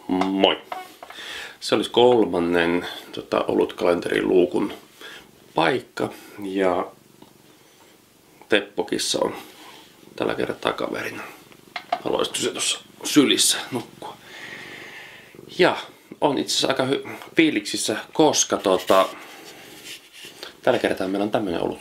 Moi! Se olisi kolmannen olutkalenterin luukun paikka ja Teppokissa on tällä kertaa kaverina. Haluaisit se tuossa sylissä nukkua. Ja on itse asiassa aika fiiliksissä, koska tällä kertaa meillä on tämmönen olut.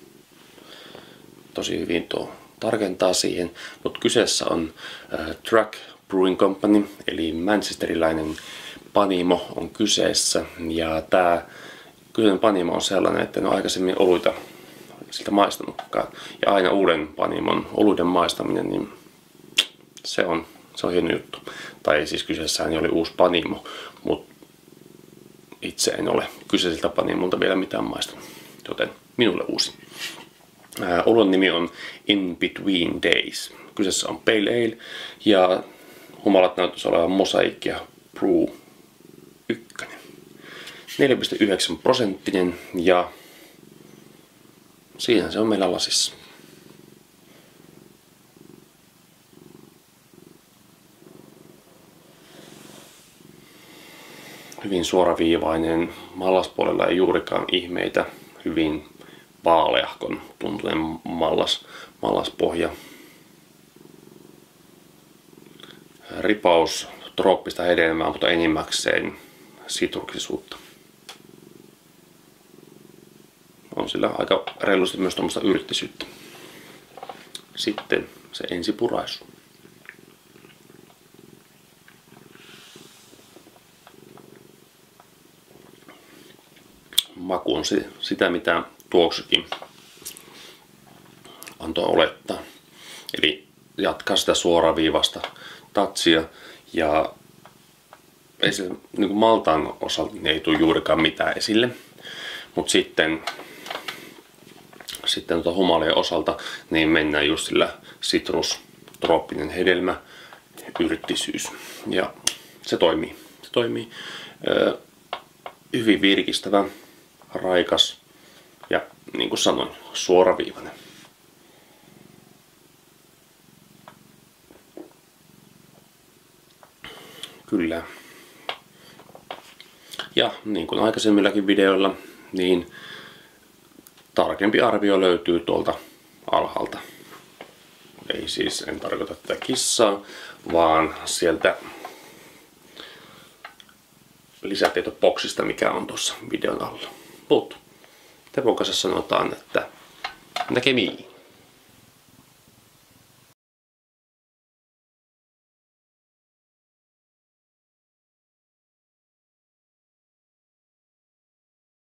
Tosi hyvin tuo tarkentaa siihen, mutta kyseessä on Track Brewing Company, eli manchesteriläinen panimo on kyseessä. Ja tää kyseinen panimo on sellainen, että en ole aikaisemmin oluita siltä maistanutkaan. Ja aina uuden panimon oluiden maistaminen, niin se on hieno juttu. Tai siis kyseessähän oli uusi panimo, mutta itse en ole kyseiseltä panimolta vielä mitään maistanut, joten minulle uusi. Oluen nimi on In Between Days. Kyseessä on Pale Ale ja humalat näyttäisi olevan Mosaic ja Brew 1. 4,9% ja siinä se on meillä lasissa. Hyvin suoraviivainen, mallaspuolella ei juurikaan ihmeitä, hyvin vaaleahkon tuntunen mallaspohja. Ripaus trooppista hedelmää, mutta enimmäkseen sitruksisuutta. On sillä aika reilusti myös tuommoista yrttisyyttä. Sitten se ensipuraisu. Maku on sitä, mitä tuoksukin antoi olettaa. Eli jatkaa sitä suoraviivasta tatsia ja ei se, niin kuin maltaan osalta ei tule juurikaan mitään esille. Mutta sitten humalien osalta niin mennään just sillä sitrus, trooppinen hedelmä, yrttisyys. Ja se toimii. Se toimii hyvin virkistävä, raikas ja niin kuin sanoin, suoraviivainen. Kyllä. Ja niin kuin aikaisemmillakin videoilla, niin tarkempi arvio löytyy tuolta alhaalta. Ei siis, en tarkoita tätä kissaa, vaan sieltä lisätietoboksista, mikä on tuossa videon alla. Mutta Tepokassa sanotaan, että näkemiin.